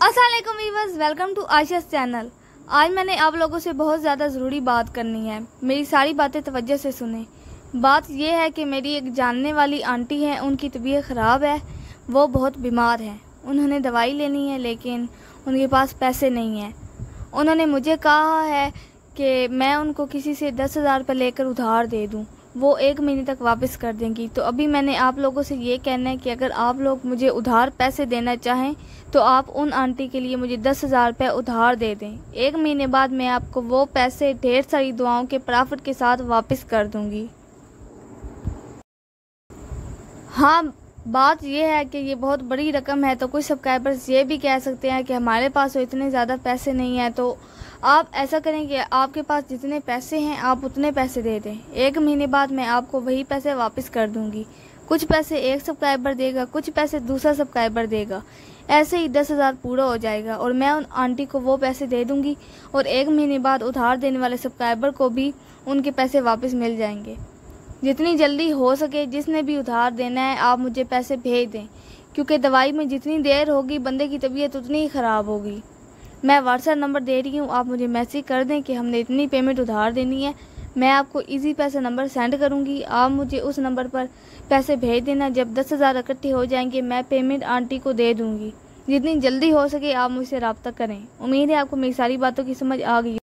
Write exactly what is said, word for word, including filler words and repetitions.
अस्सलाम वालेकुम viewers, welcome to Ayesha's channel. आज मैंने आप लोगों से बहुत ज़्यादा ज़रूरी बात करनी है। मेरी सारी बातें तवज्जो से सुने। बात यह है कि मेरी एक जानने वाली आंटी है, उनकी तबीयत ख़राब है, वो बहुत बीमार हैं। उन्होंने दवाई लेनी है लेकिन उनके पास पैसे नहीं हैं। उन्होंने मुझे कहा है कि मैं उनको किसी से दस हज़ार रुपये लेकर उधार दे दूँ, वो एक महीने तक वापस कर देंगी। तो अभी मैंने आप लोगों से ये कहना है कि अगर आप लोग मुझे उधार पैसे देना चाहें तो आप उन आंटी के लिए मुझे दस हज़ार रुपये उधार दे दें। एक महीने बाद मैं आपको वो पैसे ढेर सारी दुआओं के प्रॉफिट के साथ वापस कर दूंगी। हाँ, बात यह है कि ये बहुत बड़ी रकम है, तो कुछ सब्सक्राइबर्स ये भी कह सकते हैं कि हमारे पास तो इतने ज़्यादा पैसे नहीं हैं। तो आप ऐसा करें कि आपके पास जितने पैसे हैं आप उतने पैसे दे दें। एक महीने बाद मैं आपको वही पैसे वापस कर दूंगी। कुछ पैसे एक सब्सक्राइबर देगा, कुछ पैसे दूसरा सब्सक्राइबर देगा, ऐसे ही दस हज़ार पूरा हो जाएगा और मैं उन आंटी को वो पैसे दे दूंगी और एक महीने बाद उधार देने वाले सब्सक्राइबर को भी उनके पैसे वापस मिल जाएंगे। जितनी जल्दी हो सके जिसने भी उधार देना है आप मुझे पैसे भेज दें, क्योंकि दवाई में जितनी देर होगी बंदे की तबीयत उतनी ही ख़राब होगी। मैं व्हाट्सएप नंबर दे रही हूँ, आप मुझे मैसेज कर दें कि हमने इतनी पेमेंट उधार देनी है। मैं आपको इजी पैसे नंबर सेंड करूँगी, आप मुझे उस नंबर पर पैसे भेज देना। जब दस हज़ार इकट्ठे हो जाएंगे मैं पेमेंट आंटी को दे दूँगी। जितनी जल्दी हो सके आप मुझसे रब्ता करें। उम्मीद है आपको मेरी सारी बातों की समझ आ गई।